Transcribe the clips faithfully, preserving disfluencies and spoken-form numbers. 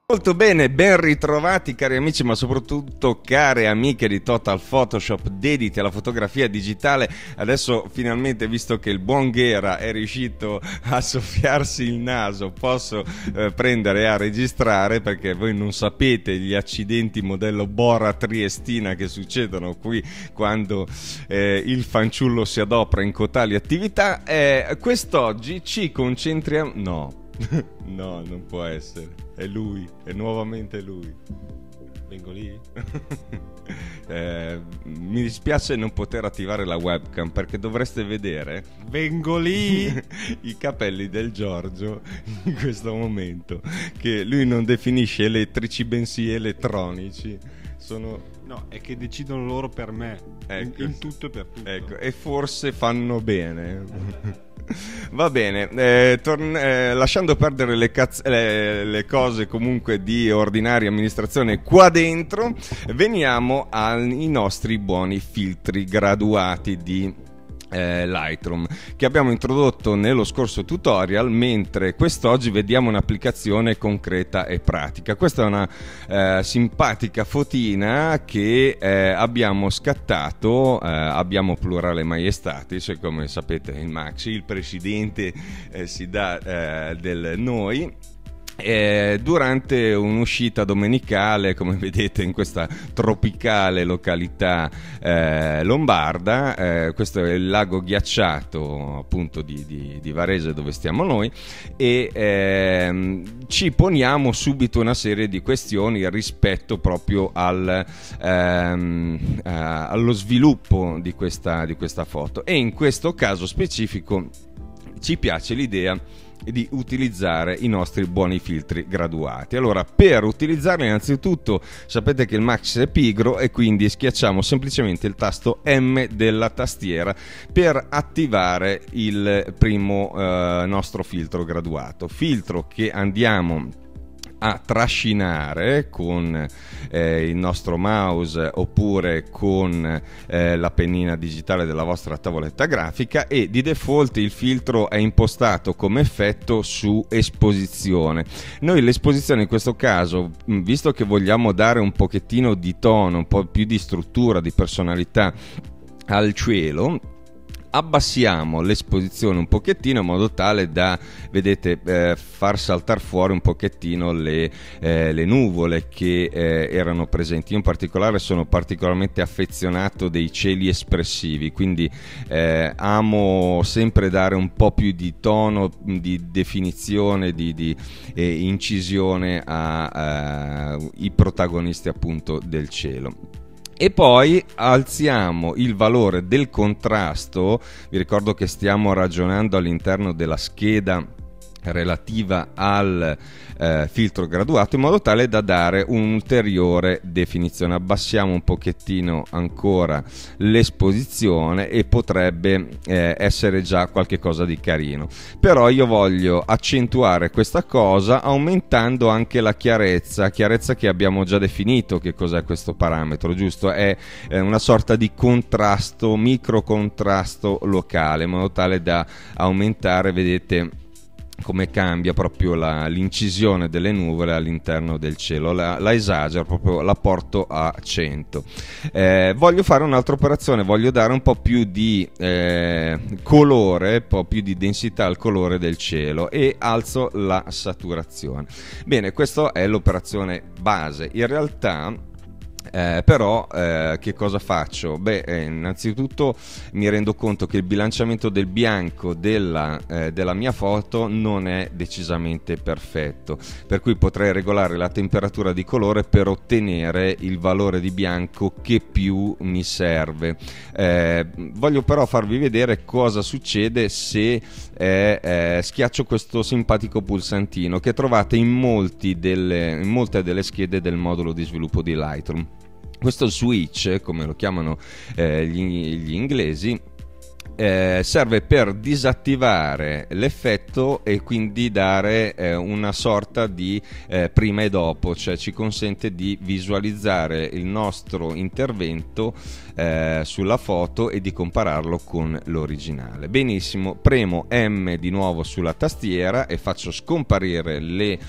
Molto bene, ben ritrovati cari amici, ma soprattutto care amiche di Total Photoshop dediti alla fotografia digitale. Adesso finalmente, visto che il buon Ghera è riuscito a soffiarsi il naso, posso eh, prendere a registrare, perché voi non sapete gli accidenti modello Bora Triestina che succedono qui quando eh, il fanciullo si adopera in cotali attività. Eh, quest'oggi ci concentriamo... no no, non può essere, è lui, è nuovamente lui. Vengo lì? eh, mi dispiace non poter attivare la webcam, perché dovreste vedere Vengo lì! i capelli del Giorgio in questo momento, che lui non definisce elettrici bensì elettronici. Sono... No, è che decidono loro per me, ecco, in, in tutto e per tutto. Ecco, e forse fanno bene. Va bene, eh, torn- eh, lasciando perdere le, caz- le, le cose comunque di ordinaria amministrazione qua dentro, veniamo ai nostri buoni filtri graduati di Eh, Lightroom, che abbiamo introdotto nello scorso tutorial, mentre quest'oggi vediamo un'applicazione concreta e pratica. Questa è una eh, simpatica fotina che eh, abbiamo scattato, eh, abbiamo plurale maiestatis, come sapete il Maxi, il presidente eh, si dà eh, del noi. Eh, durante un'uscita domenicale, come vedete in questa tropicale località eh, lombarda, eh, questo è il lago ghiacciato appunto di, di, di Varese, dove stiamo noi, e ehm, ci poniamo subito una serie di questioni rispetto proprio al, ehm, eh, allo sviluppo di questa, di questa foto, e in questo caso specifico ci piace l'idea di utilizzare i nostri buoni filtri graduati. Allora, per utilizzarli, innanzitutto sapete che il Max è pigro e quindi schiacciamo semplicemente il tasto M della tastiera per attivare il primo eh, nostro filtro graduato, filtro che andiamo a trascinare con eh, il nostro mouse oppure con eh, la pennina digitale della vostra tavoletta grafica, e di default il filtro è impostato come effetto su esposizione. Noi l'esposizione in questo caso, visto che vogliamo dare un pochettino di tono, un po' più di struttura, di personalità al cielo, abbassiamo l'esposizione un pochettino in modo tale da, vedete, eh, far saltare fuori un pochettino le, eh, le nuvole che eh, erano presenti. Io in particolare sono particolarmente affezionato dei cieli espressivi, quindi eh, amo sempre dare un po' più di tono, di definizione, di, di eh, incisione ai protagonisti appunto del cielo. E poi alziamo il valore del contrasto. Vi ricordo che stiamo ragionando all'interno della scheda relativa al eh, filtro graduato, in modo tale da dare un'ulteriore definizione. Abbassiamo un pochettino ancora l'esposizione e potrebbe eh, essere già qualche cosa di carino, però io voglio accentuare questa cosa aumentando anche la chiarezza chiarezza che abbiamo già definito. Che cos'è questo parametro, giusto? È eh, una sorta di contrasto, micro contrasto locale, in modo tale da aumentare, vedete come cambia proprio la, l'incisione delle nuvole all'interno del cielo. La, la esagero, proprio la porto a cento. Eh, voglio fare un'altra operazione, voglio dare un po' più di eh, colore, un po' più di densità al colore del cielo, e alzo la saturazione. Bene, questa è l'operazione base. In realtà Eh, però eh, che cosa faccio? Beh, eh, innanzitutto mi rendo conto che il bilanciamento del bianco della, eh, della mia foto non è decisamente perfetto, per cui potrei regolare la temperatura di colore per ottenere il valore di bianco che più mi serve. Eh, voglio però farvi vedere cosa succede se eh, eh, schiaccio questo simpatico pulsantino che trovate in, molti delle, in molte delle schede del modulo di sviluppo di Lightroom. Questo switch, come lo chiamano eh, gli, gli inglesi, eh, serve per disattivare l'effetto effetto e quindi dare eh, una sorta di eh, prima e dopo, cioè ci consente di visualizzare il nostro intervento eh, sulla foto e di compararlo con l'originale. Benissimo, premo M di nuovo sulla tastiera e faccio scomparire le,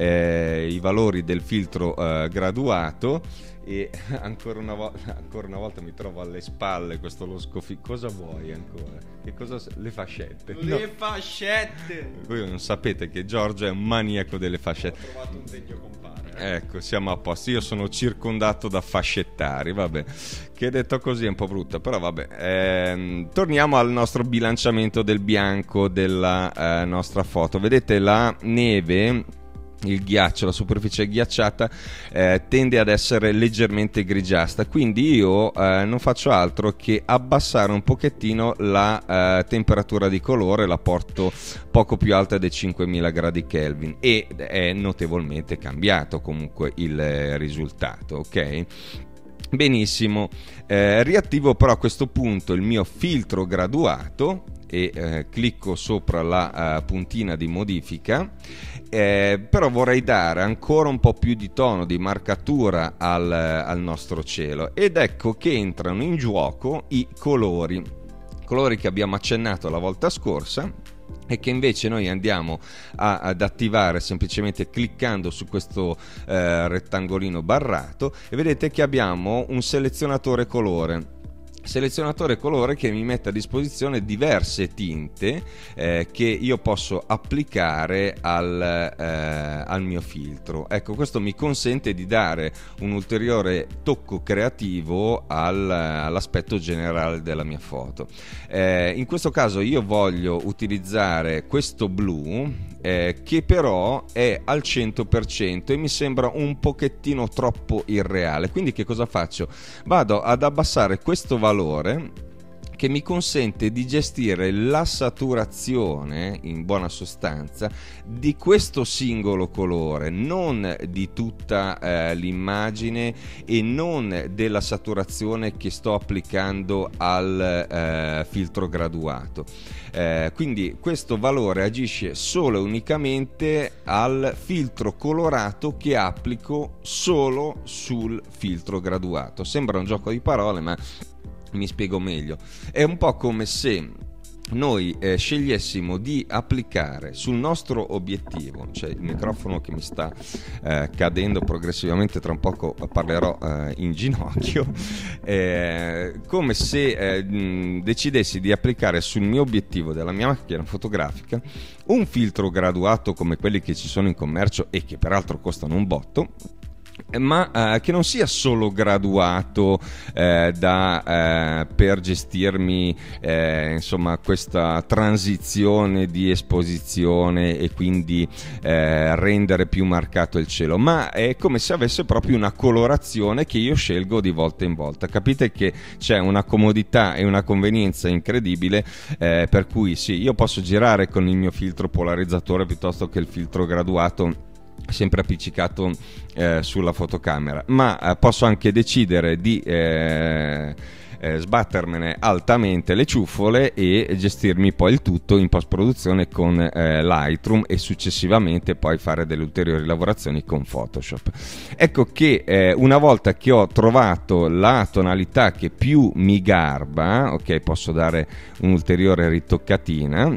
eh, i valori del filtro eh, graduato. E ancora una, vo- ancora una volta mi trovo alle spalle questo losco fi- cosa vuoi ancora? Che cosa s- le fascette? Le no. fascette! Voi non sapete che Giorgio è un maniaco delle fascette. Ho trovato un degno compare. Ecco, siamo a posto. Io sono circondato da fascettari, vabbè. Che detto così è un po' brutta, però vabbè. Ehm, torniamo al nostro bilanciamento del bianco della eh, nostra foto. Vedete la neve, il ghiaccio, la superficie ghiacciata eh, tende ad essere leggermente grigiastra, quindi io eh, non faccio altro che abbassare un pochettino la eh, temperatura di colore, la porto poco più alta dei cinquemila gradi Kelvin e è notevolmente cambiato comunque il eh, risultato, ok? Benissimo, eh, riattivo però a questo punto il mio filtro graduato e eh, clicco sopra la uh, puntina di modifica, eh, però vorrei dare ancora un po' più di tono, di marcatura al, al nostro cielo, ed ecco che entrano in gioco i colori, colori che abbiamo accennato la volta scorsa e che invece noi andiamo a, ad attivare semplicemente cliccando su questo eh, rettangolino barrato, e vedete che abbiamo un selezionatore colore. Selezionatore colore che mi mette a disposizione diverse tinte eh, che io posso applicare al, eh, al mio filtro. Ecco, questo mi consente di dare un ulteriore tocco creativo al, all'aspetto generale della mia foto. Eh, in questo caso io voglio utilizzare questo blu eh, che però è al cento per cento e mi sembra un pochettino troppo irreale, quindi che cosa faccio? Vado ad abbassare questo valore che mi consente di gestire la saturazione, in buona sostanza, di questo singolo colore, non di tutta eh, l'immagine e non della saturazione che sto applicando al eh, filtro graduato. Eh, quindi questo valore agisce solo e unicamente al filtro colorato che applico solo sul filtro graduato. Sembra un gioco di parole, ma mi spiego meglio. È un po' come se noi eh, scegliessimo di applicare sul nostro obiettivo, cioè il microfono che mi sta eh, cadendo progressivamente, tra un poco parlerò eh, in ginocchio, eh, come se eh, mh, decidessi di applicare sul mio obiettivo della mia macchina fotografica un filtro graduato come quelli che ci sono in commercio e che peraltro costano un botto, ma eh, che non sia solo graduato eh, da, eh, per gestirmi eh, insomma questa transizione di esposizione e quindi eh, rendere più marcato il cielo, ma è come se avesse proprio una colorazione che io scelgo di volta in volta. Capite che c'è una comodità e una convenienza incredibile, eh, per cui sì, io posso girare con il mio filtro polarizzatore piuttosto che il filtro graduato sempre appiccicato eh, sulla fotocamera, ma eh, posso anche decidere di eh, eh, sbattermene altamente le ciuffole e gestirmi poi il tutto in post produzione con eh, Lightroom e successivamente poi fare delle ulteriori lavorazioni con Photoshop. Ecco che eh, una volta che ho trovato la tonalità che più mi garba, ok, posso dare un'ulteriore ritoccatina.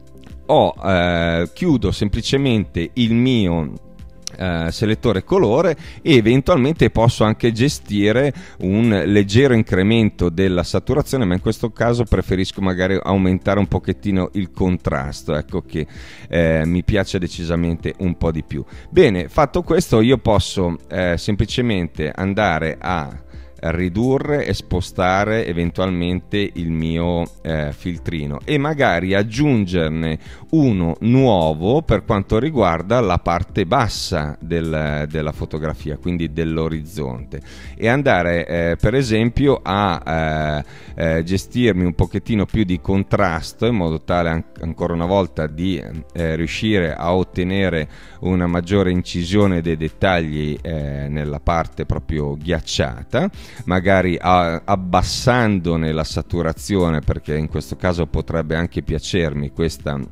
Ho, eh, chiudo semplicemente il mio Uh, selettore colore e eventualmente posso anche gestire un leggero incremento della saturazione, ma in questo caso preferisco magari aumentare un pochettino il contrasto, ecco che eh, mi piace decisamente un po' di più. Bene, fatto questo io posso eh, semplicemente andare a ridurre e spostare eventualmente il mio eh, filtrino e magari aggiungerne uno nuovo per quanto riguarda la parte bassa del, della fotografia, quindi dell'orizzonte, e andare eh, per esempio a eh, eh, gestirmi un pochettino più di contrasto in modo tale an- ancora una volta di eh, riuscire a ottenere una maggiore incisione dei dettagli eh, nella parte proprio ghiacciata, magari a, abbassandone la saturazione, perché in questo caso potrebbe anche piacermi questa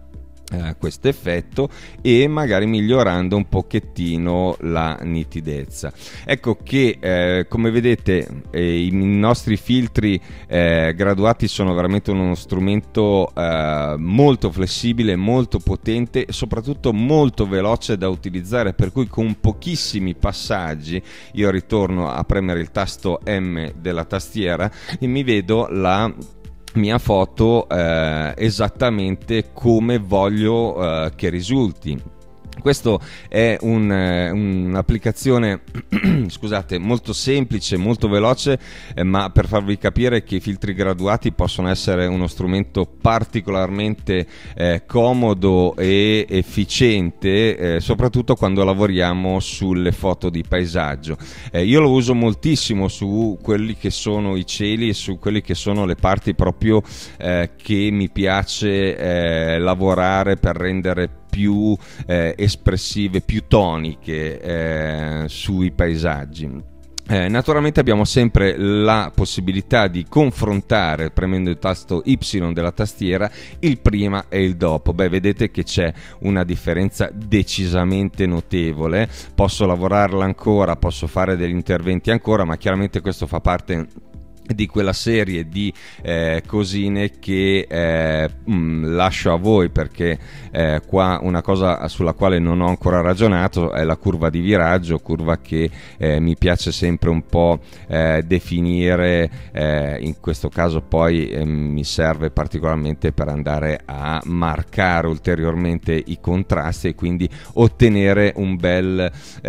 Uh, questo effetto e magari migliorando un pochettino la nitidezza. Ecco che eh, come vedete eh, i nostri filtri eh, graduati sono veramente uno strumento eh, molto flessibile, molto potente e soprattutto molto veloce da utilizzare, per cui con pochissimi passaggi io ritorno a premere il tasto M della tastiera e mi vedo la mia foto eh, esattamente come voglio eh, che risulti. Questo è un, un'applicazione scusate, molto semplice, molto veloce, eh, ma per farvi capire che i filtri graduati possono essere uno strumento particolarmente eh, comodo e efficiente, eh, soprattutto quando lavoriamo sulle foto di paesaggio. Eh, io lo uso moltissimo su quelli che sono i cieli e su quelli che sono le parti proprio eh, che mi piace eh, lavorare per rendere più eh, espressive, più toniche eh, sui paesaggi. Eh, naturalmente abbiamo sempre la possibilità di confrontare, premendo il tasto Y della tastiera, il prima e il dopo. Beh, vedete che c'è una differenza decisamente notevole. Posso lavorarla ancora, posso fare degli interventi ancora, ma chiaramente questo fa parte di quella serie di eh, cosine che eh, mh, lascio a voi, perché eh, qua una cosa sulla quale non ho ancora ragionato è la curva di viraggio, curva che eh, mi piace sempre un po' eh, definire, eh, in questo caso poi eh, mi serve particolarmente per andare a marcare ulteriormente i contrasti e quindi ottenere un bel,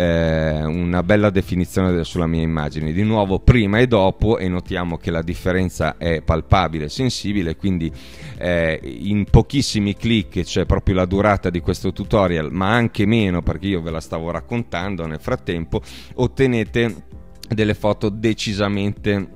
eh, una bella definizione sulla mia immagine. Di nuovo prima e dopo, e notiamo che la differenza è palpabile, sensibile, quindi eh, in pochissimi click, cioè proprio la durata di questo tutorial, ma anche meno perché io ve la stavo raccontando nel frattempo, ottenete delle foto decisamente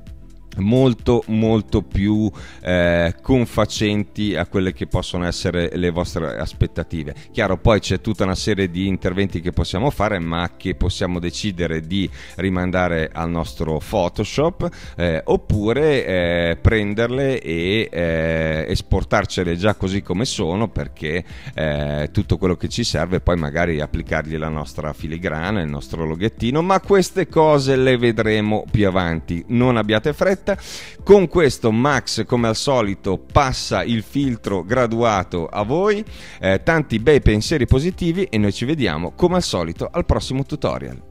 molto molto più eh, confacenti a quelle che possono essere le vostre aspettative. Chiaro, poi c'è tutta una serie di interventi che possiamo fare, ma che possiamo decidere di rimandare al nostro Photoshop eh, oppure eh, prenderle e eh, esportarcele già così come sono, perché eh, tutto quello che ci serve poi magari applicargli la nostra filigrana, il nostro loghettino, ma queste cose le vedremo più avanti. Non abbiate fretta. Con questo Max, come al solito, passa il filtro graduato a voi. Eh, tanti bei pensieri positivi e noi ci vediamo come al solito al prossimo tutorial.